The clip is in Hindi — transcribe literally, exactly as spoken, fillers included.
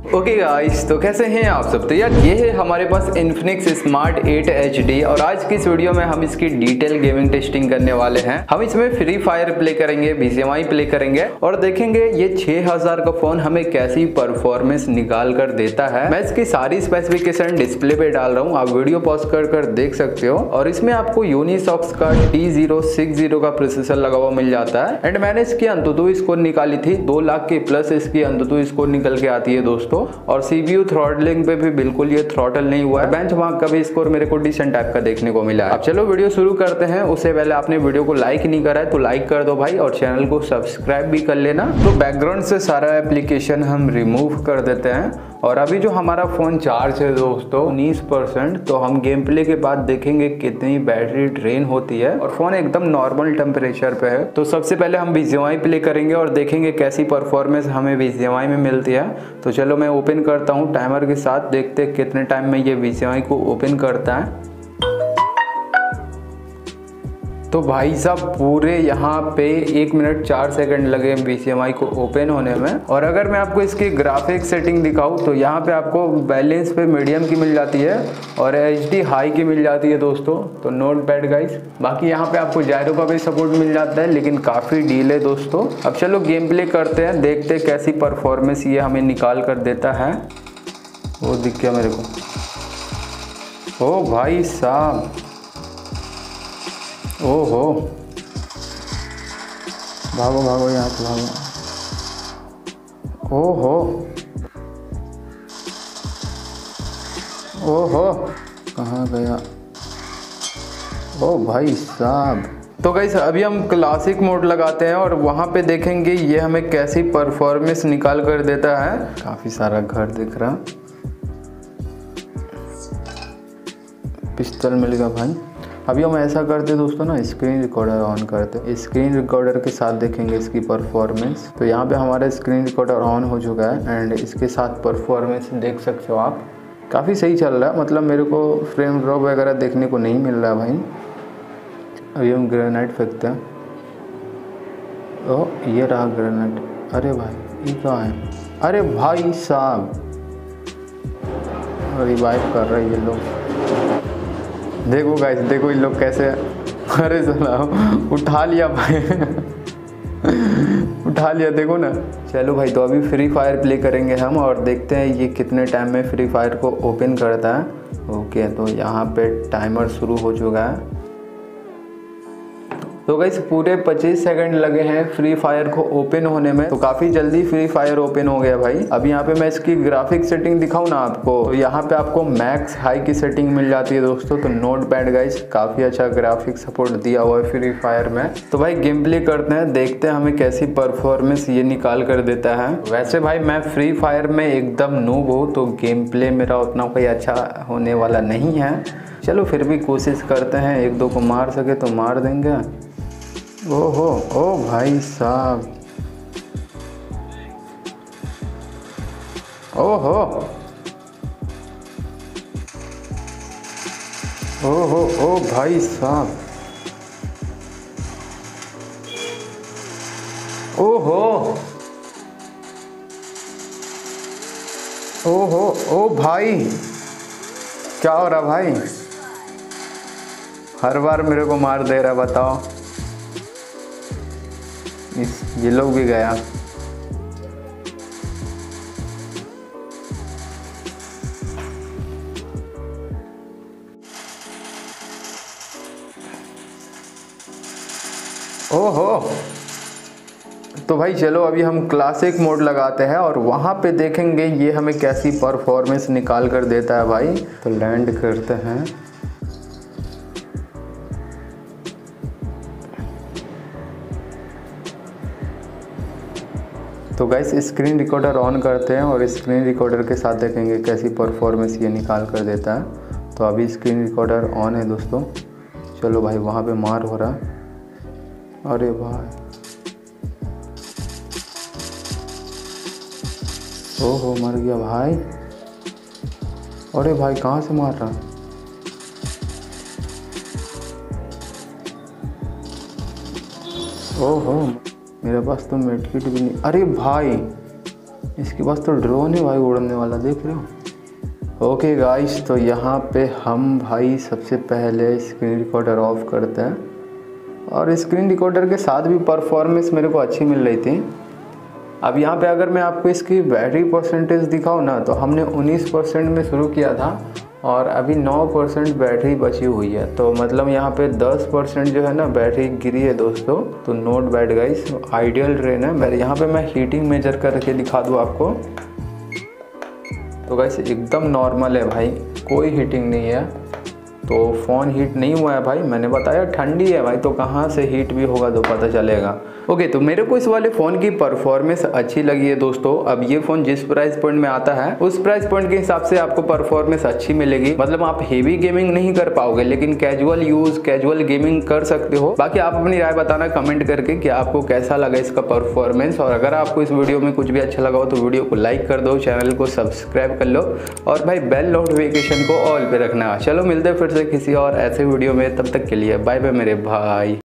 ओके गाइस, तो कैसे हैं आप सब। तो यार ये है हमारे पास Infinix smart eight H D और आज की इस वीडियो में हम इसकी डिटेल गेमिंग टेस्टिंग करने वाले हैं। हम इसमें फ्री फायर प्ले करेंगे, B G M I play करेंगे और देखेंगे ये छह हज़ार का फोन हमें कैसी परफॉर्मेंस निकाल कर देता है। मैं इसकी सारी स्पेसिफिकेशन डिस्प्ले पे डाल रहा हूँ, आप वीडियो पॉज कर कर देख सकते हो। और इसमें आपको यूनिसॉक्स का टी ज़ीरो सिक्स ज़ीरो का प्रोसेसर लगा हुआ मिल जाता है। एंड मैंने इसकी अंतुतु स्कोर निकाली थी, दो लाख के प्लस इसकी अंतुतु स्कोर निकल के आती है दोस्तों। और सीपीयू थ्रॉटलिंग पे भी बिल्कुल ये थ्रॉटल नहीं हुआ है। बेंचमार्क का भी स्कोर मेरे को डिसेंट टाइप का देखने को मिला है। अब चलो वीडियो शुरू करते हैं। उससे पहले आपने वीडियो को लाइक नहीं करा है तो लाइक कर दो भाई, और चैनल को सब्सक्राइब भी कर लेना। तो बैकग्राउंड से सारा एप्लीकेशन हम रिमूव कर देते हैं। और अभी जो हमारा फोन चार्ज है दोस्तों उन्नीस परसेंट, तो हम गेम प्ले के बाद देखेंगे कितनी बैटरी ड्रेन होती है। और फोन एकदम नॉर्मल टेम्परेचर पे है। तो सबसे पहले हम B G M I play करेंगे और देखेंगे कैसी परफॉर्मेंस हमें बी जी एम आई में मिलती है। तो चलो मैं ओपन करता हूँ टाइमर के साथ, देखते कितने टाइम में ये बी जी एम आई को ओपन करता है। तो भाई साहब पूरे यहाँ पे एक मिनट चार सेकंड लगे बी जी एम आई को ओपन होने में। और अगर मैं आपको इसकी ग्राफिक सेटिंग दिखाऊं तो यहाँ पे आपको बैलेंस पे मीडियम की मिल जाती है और एच डी हाई की मिल जाती है दोस्तों। तो नोट बैड गाइस। बाकी यहाँ पे आपको जायरो का भी सपोर्ट मिल जाता है, लेकिन काफ़ी डील है दोस्तों। अब चलो गेम प्ले करते हैं, देखते हैं कैसी परफॉर्मेंस ये हमें निकाल कर देता है। वो दिख गया मेरे को। ओ भाई साहब, ओहो, भागो भागो यहाँ से भागो। ओहो ओहो, कहाँ गया। ओ भाई साहब। तो गाइस अभी हम क्लासिक मोड लगाते हैं और वहाँ पे देखेंगे ये हमें कैसी परफॉर्मेंस निकाल कर देता है। काफ़ी सारा घर दिख रहा, पिस्टल मिल गया भाई। अभी हम ऐसा करते दोस्तों ना, स्क्रीन रिकॉर्डर ऑन करते। स्क्रीन रिकॉर्डर के साथ देखेंगे इसकी परफॉर्मेंस। तो यहाँ पे हमारा स्क्रीन रिकॉर्डर ऑन हो चुका है एंड इसके साथ परफॉर्मेंस देख सकते हो आप। काफ़ी सही चल रहा है, मतलब मेरे को फ्रेम ड्रॉप वगैरह देखने को नहीं मिल रहा है भाई। अभी हम ग्रेनाइट फेंकते हैं। ओह ये रहा ग्रेनाइट। अरे भाई ये क्या है। अरे भाई साहब रिवाइव कर रहे ये लोग। देखो गाइस, देखो इन लोग कैसे। अरे सुना उठा लिया भाई उठा लिया, देखो ना। चलो भाई, तो अभी फ्री फायर प्ले करेंगे हम और देखते हैं ये कितने टाइम में फ्री फायर को ओपन करता है। ओके, तो यहाँ पे टाइमर शुरू हो चुका है। तो गाइस पूरे पच्चीस सेकंड लगे हैं फ्री फायर को ओपन होने में। तो काफ़ी जल्दी फ्री फायर ओपन हो गया भाई। अभी यहाँ पे मैं इसकी ग्राफिक सेटिंग दिखाऊँ ना आपको, तो यहाँ पे आपको मैक्स हाई की सेटिंग मिल जाती है दोस्तों। तो नोट बैड गाइस, काफ़ी अच्छा ग्राफिक सपोर्ट दिया हुआ है फ्री फायर में। तो भाई गेम प्ले करते हैं, देखते हैं हमें कैसी परफॉर्मेंस ये निकाल कर देता है। वैसे भाई मैं फ्री फायर में एकदम नूब हूँ, तो गेम प्ले मेरा उतना कोई अच्छा होने वाला नहीं है। चलो फिर भी कोशिश करते हैं, एक दो को मार सके तो मार देंगे। ओहो, ओ भाई साहब, ओहो ओहो, ओ भाई साहब, ओहो ओहो, ओ भाई क्या हो रहा भाई। हर बार मेरे को मार दे रहा, बताओ। ये लोग भी गया। ओहो, तो भाई चलो अभी हम क्लासिक मोड लगाते हैं और वहां पे देखेंगे ये हमें कैसी परफॉर्मेंस निकाल कर देता है भाई। तो लैंड करते हैं। तो गाइस स्क्रीन रिकॉर्डर ऑन करते हैं और स्क्रीन रिकॉर्डर के साथ देखेंगे कैसी परफॉर्मेंस ये निकाल कर देता है। तो अभी स्क्रीन रिकॉर्डर ऑन है दोस्तों। चलो भाई, वहाँ पे मार हो रहा है। अरे भाई, ओहो मर गया भाई। अरे भाई कहाँ से मार रहा। ओहो मेरे पास तो मेडकिट भी नहीं। अरे भाई इसके पास तो ड्रोन है भाई उड़ने वाला, देख रहे हो। ओके गाइस, तो यहाँ पे हम भाई सबसे पहले स्क्रीन रिकॉर्डर ऑफ करते हैं और स्क्रीन रिकॉर्डर के साथ भी परफॉर्मेंस मेरे को अच्छी मिल रही थी। अब यहाँ पे अगर मैं आपको इसकी बैटरी परसेंटेज दिखाऊँ ना, तो हमने उन्नीस परसेंट में शुरू किया था और अभी नौ परसेंट बैटरी बची हुई है। तो मतलब यहाँ पे दस परसेंट जो है ना बैटरी गिरी है दोस्तों। तो not bad guys, ideal train है। मेरे यहाँ पे मैं हीटिंग मेजर करके दिखा दूँ आपको। तो गाइस एकदम नॉर्मल है भाई, कोई हीटिंग नहीं है। तो फ़ोन हीट नहीं हुआ है भाई, मैंने बताया ठंडी है भाई, तो कहाँ से हीट भी होगा तो पता चलेगा। ओके, तो मेरे को इस वाले फ़ोन की परफॉर्मेंस अच्छी लगी है दोस्तों। अब ये फ़ोन जिस प्राइस पॉइंट में आता है उस प्राइस पॉइंट के हिसाब से आपको परफॉर्मेंस अच्छी मिलेगी। मतलब आप हेवी गेमिंग नहीं कर पाओगे, लेकिन कैजुअल यूज़, कैजुअल गेमिंग कर सकते हो। बाकी आप अपनी राय बताना कमेंट करके कि आपको कैसा लगा इसका परफॉर्मेंस। और अगर आपको इस वीडियो में कुछ भी अच्छा लगा हो तो वीडियो को लाइक कर दो, चैनल को सब्सक्राइब कर लो और भाई बेल नोटिफिकेशन को ऑल पे रखना। चलो मिलते हैं फिर से किसी और ऐसे वीडियो में, तब तक के लिए बाय बाय मेरे भाई।